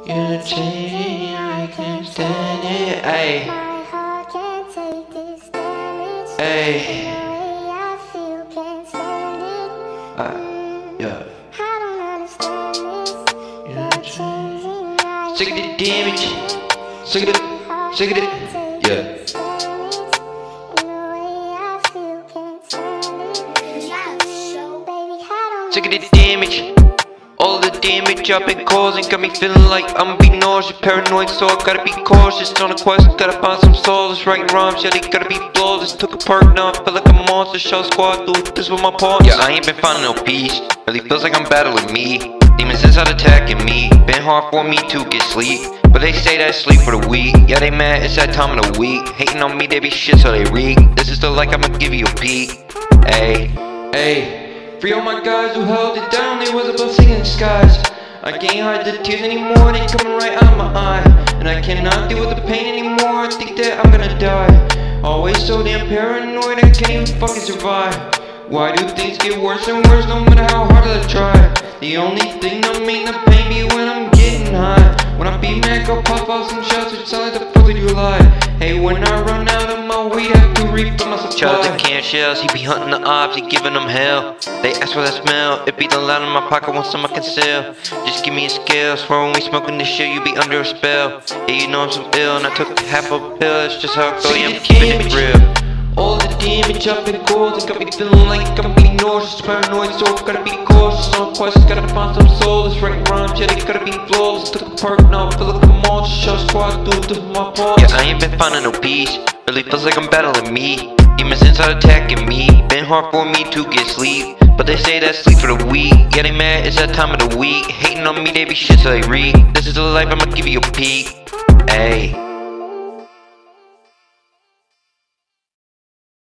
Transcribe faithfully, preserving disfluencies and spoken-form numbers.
You're changing, I can't stand it. Ayy, My heart can't take this damage. ayy, The way I feel, can't stand it. uh, yeah. I don't understand this. You're changing, I Sick of the can't damage, stand it. sick of My the, heart sick of can't the, take yeah. this damage. And the way I feel, can't stand it. Baby, I don't Sick of the damage. All the damage I've been causing got me feeling like I'm being nauseous, paranoid, so I gotta be cautious. On a quest, gotta find some solace, writing rhymes, yeah, they gotta be flawless. Took a perk, now I feel like a monster, shot squad, do this with my partners. Yeah, I ain't been finding no peace, really feels like I'm battling me. Demons inside attacking me, been hard for me to get sleep, but they say that sleep for the weak. Yeah, they mad, it's that time of the week. Hating on me, they be shit so they reek. This is the like, I'ma give you a peek. Ayy, ayy. Free all my guys who held it down, they was a blessing in disguise. I can't hide the tears anymore, they coming right out my eye. And I cannot deal with the pain anymore, I think that I'm gonna die. Always so damn paranoid, I can't even fucking survive. Why do things get worse and worse no matter how hard I try? The only thing that make the pain be when I'm getting high. When I be mad, go pop out some shots, it's like the fourth of July. Hey, when I run out of my weed, I have to refill my supply. Charles the can shells, he be hunting the ops, he giving them hell. They ask for that smell, it be the loud in my pocket when someone can sell. Just give me a scale, swear when we smoking this shit, you be under a spell. Yeah, you know I'm so ill, and I took half a pill, that's just how it go, yeah, I'm keeping it real. All the damage I've been causing got me feeling like I'm being nauseous, paranoid, so I gotta be cautious. On a quest, gotta find some solace, writing rhymes, yeah, they gotta be flawless. Took a perk, now I feel like a monster, shot squad, do this with my paws. Yeah, I ain't been finding no peace, really feels like I'm battling me. Demons inside attacking me, been hard for me to get sleep, but they say that sleep for the weak. Yeah, they mad, it's that time of the week. Hating on me, they be shit so they reek. This is the life, I'ma give you a peek. Ayy.